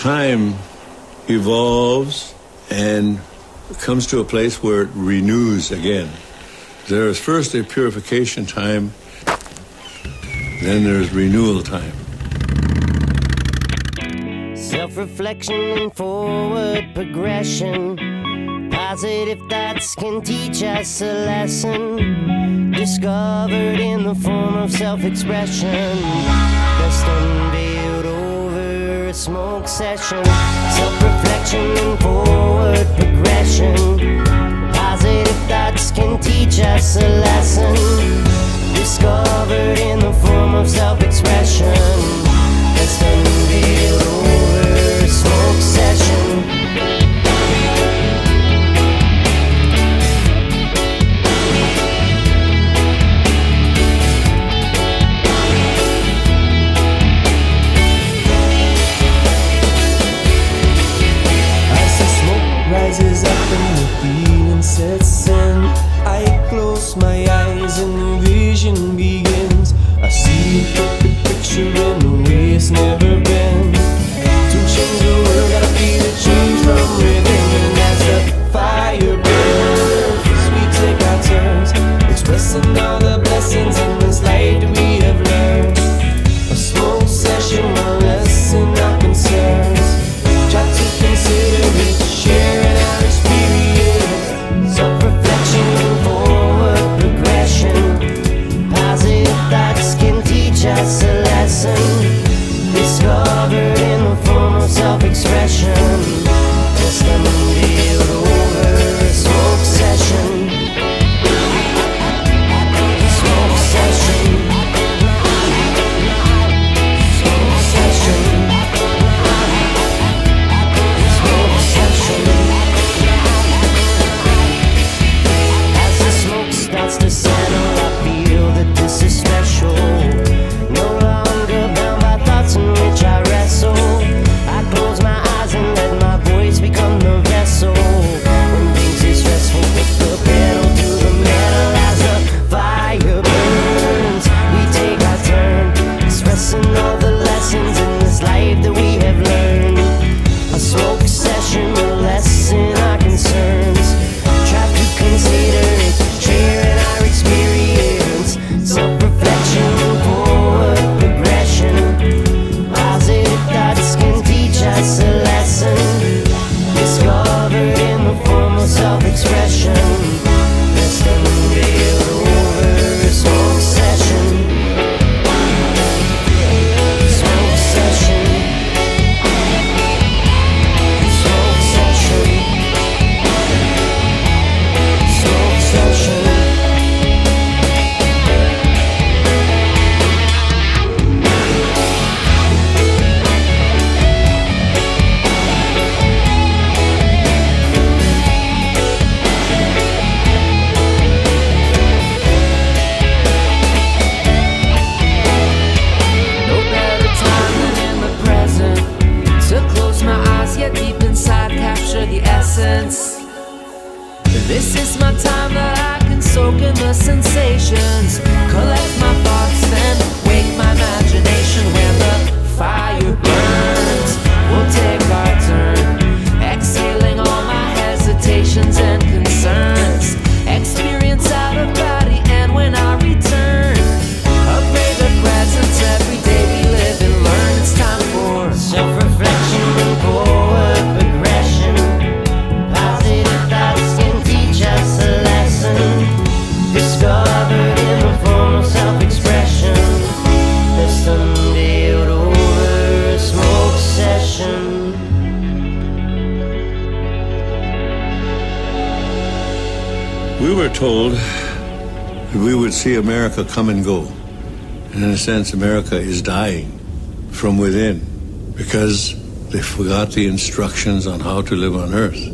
time evolves and comes to a place where it renews again. There is first a purification time, then there's renewal time. Self-reflection and forward progression. Positive thoughts can teach us a lesson. Discovered in the form of self-expression. Best unveiled over a smoke session. Self-reflection and forward progression. Positive thoughts can teach us a lesson. Discovered in the form of self-expression. Best unveiled over a smoke session. Rises up and the feeling sets in. I close my eyes and the vision begins. I see a perfect picture in the way it's never been. To change the world, gotta feel the change from within. And as the fire burns, we take our turns, expressing all the blessings in this life that we have learned. A smoke session, a lesson, our concerns. Try to consider it, sharing our experience. Self-reflection and forward progression. Positive thoughts can teach us a lesson. Discovered in the form of self-expression. Just unveiled over a smoke session. Smoke session. Smoke session. As the smoke starts to settle, I feel that this is special. No longer bound by thoughts in which I wrestle. I close my eyes and let my voice become the vessel. When things get stressful, put the pedal to the metal. As the fire burns, we take our turn, expressing all the lessons in this life that we have learned. A smoke session, a lesson, our concerns. Try to consider it, sharing our experience. Self-reflection and forward progression. Positive thoughts can teach us a lesson. Discovered in the form of self-expression. Best unveiled over a smoke session. Smoke session. Smoke session. Smoke session. No better time than in the present to close my eyes, yet deep inside capture the essence. This is my time that I can soak in the sensations, collect my thoughts, then wake my imagination. When the fire burns, we'll take our turn, exhaling all my hesitations and concerns. Experience out of body, and when I return, upgrade the presence. Every day we live and learn. It's time for Self-reflection and forward progression. Positive thoughts can teach us a lesson. Discovered in the form of self-expression. Best unveiled over a smoke session. We were told that we would see America come and go. And in a sense, America is dying from within because they forgot the instructions on how to live on Earth.